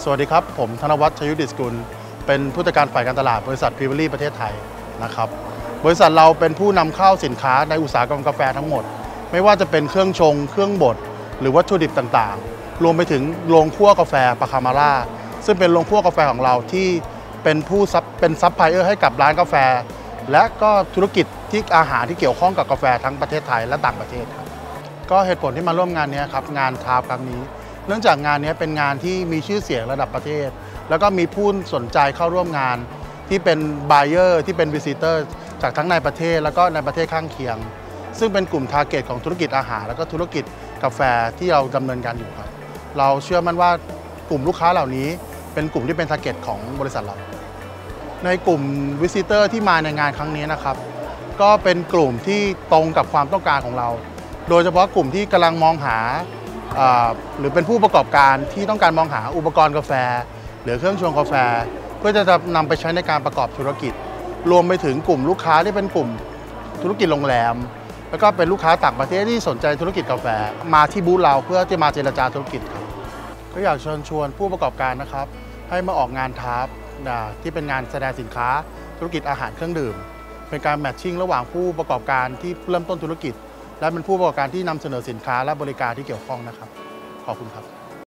สวัสดีครับผมธนวัฒน์ ชยุทธ ดิษกุลเป็นผู้จัดการฝ่ายการตลาดบริษัท Peaberry ประเทศไทยนะครับบริษัทเราเป็นผู้นำเข้าสินค้าในอุตสาหกรรมกาแฟทั้งหมดไม่ว่าจะเป็นเครื่องชงเครื่องบดหรือวัตถุดิบต่างๆรวมไปถึงโรงคั่วกาแฟปาคามาร่าซึ่งเป็นโรงคั่วกาแฟของเราที่เป็นซัพพลายเออร์ให้กับร้านกาแฟและก็ธุรกิจที่อาหารที่เกี่ยวข้องกับกาแฟทั้งประเทศไทยและต่างประเทศครับก็เหตุผลที่มาร่วมงานนี้ครับงานทาร์ฟครั้งนี้เนื่องจากงานนี้เป็นงานที่มีชื่อเสียงระดับประเทศแล้วก็มีผู้สนใจเข้าร่วมงานที่เป็น buyer ที่เป็น visitor จากทั้งในประเทศแล้วก็ในประเทศข้างเคียงซึ่งเป็นกลุ่ม target ของธุรกิจอาหารแล้วก็ธุรกิจกาแฟที่เราดำเนินการอยู่ครับเราเชื่อมั่นว่ากลุ่มลูกค้าเหล่านี้เป็นกลุ่มที่เป็น target ของบริษัทเราในกลุ่ม visitor ที่มาในงานครั้งนี้นะครับก็เป็นกลุ่มที่ตรงกับความต้องการของเราโดยเฉพาะกลุ่มที่กำลังมองหาหรือเป็นผู้ประกอบการที่ต้องการมองหาอุปกรณ์กาแฟหรือเครื่องชงกาแฟเพื่อจะนำไปใช้ในการประกอบธุรกิจรวมไปถึงกลุ่มลูกค้าที่เป็นกลุ่มธุรกิจโรงแรมแล้วก็เป็นลูกค้าต่างประเทศที่สนใจธุรกิจกาแฟมาที่บูธเราเพื่อที่มาเจรจาธุรกิจครับก็อยากเชิญชวนผู้ประกอบการนะครับให้มาออกงานทาร์ฟที่เป็นงานแสดงสินค้าธุรกิจอาหารเครื่องดื่มเป็นการแมทชิ่งระหว่างผู้ประกอบการที่เริ่มต้นธุรกิจและเป็นผู้ประกอบการที่นำเสนอสินค้าและบริการที่เกี่ยวข้องนะครับขอบคุณครับ